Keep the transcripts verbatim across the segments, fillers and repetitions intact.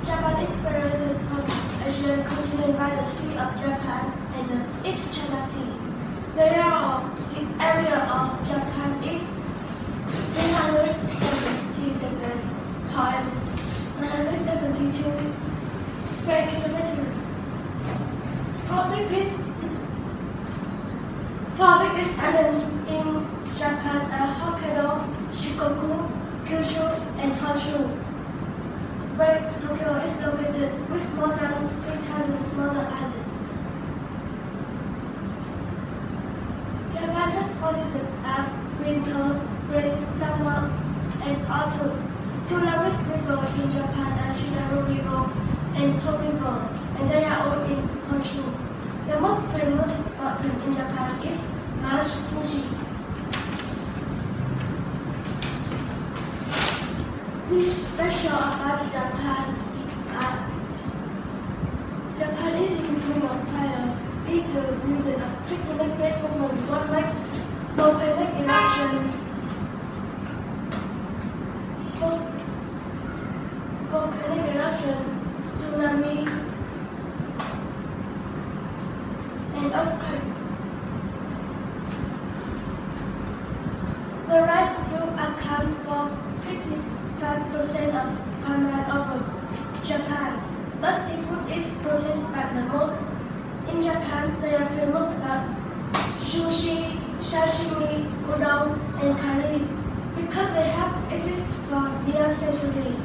Japan is separated from the Asian continent by the Sea of Japan and the East China Sea. The area of the area of Japan is three hundred seventy-seven point nine hundred seventy-two square kilometers. For biggest, for biggest islands in Japan are Hokkaido, Shikoku, Kyushu, and Honshu, where Tokyo is located with more than three thousand smaller islands. Japan has four seasons of winter, spring, summer, and autumn. Two largest rivers in Japan are Shinano River and To River, and they are all in Honshu. The most famous mountain in Japan is Mount Fuji. This special about Japan uh, Japan is in the ring of fire. It is a reason of tectonic plate movement, one like volcanic eruption, volcanic eruption, tsunami, and earthquake. The rice field account for fifty-five percent of farmland over Japan, but seafood is processed by the most. In Japan, they are famous about sushi, sashimi, udon, and curry because they have existed for near a century.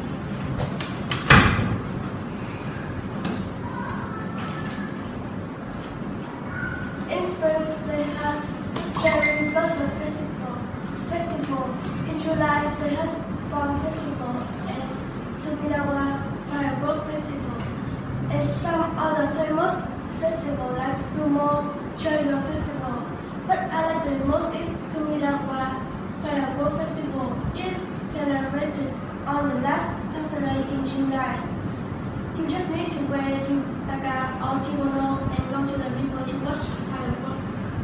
In spring, they have Cherry Blossom Festival. Festival. In July, they have Spring Festival and Sumirawa Firework Festival, and some other famous festivals like Sumo China Festival. But I like the most is Sumirawa Firework Festival. It is celebrated on the last Saturday in July. You just need to wear yutaka or kimono and go to the river to watch the fireworks.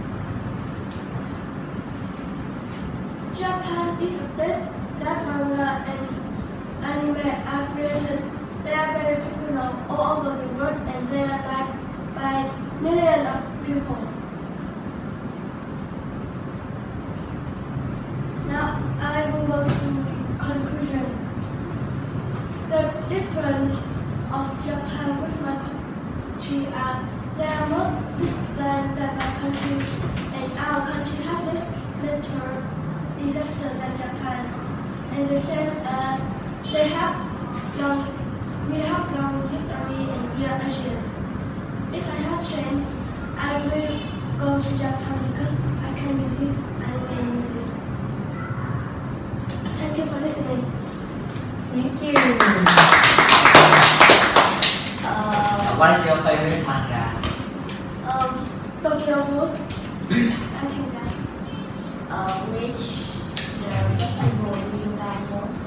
Japan is the place that manga and anime are created. They are very popular all over the world and they are liked by millions of people. Now I will go to the conclusion. The difference of Japan with my country are they are more disciplined than my country, and our country has less natural disasters than Japan. And the same, uh, they have long, we have long history and we are Asians. If I have chance, I will go to Japan because I can visit and can visit. Thank you for listening. Thank you. Uh, what is your favorite manga? Um, Tokyo Ghoul. I think that. uh, which the festival you like most?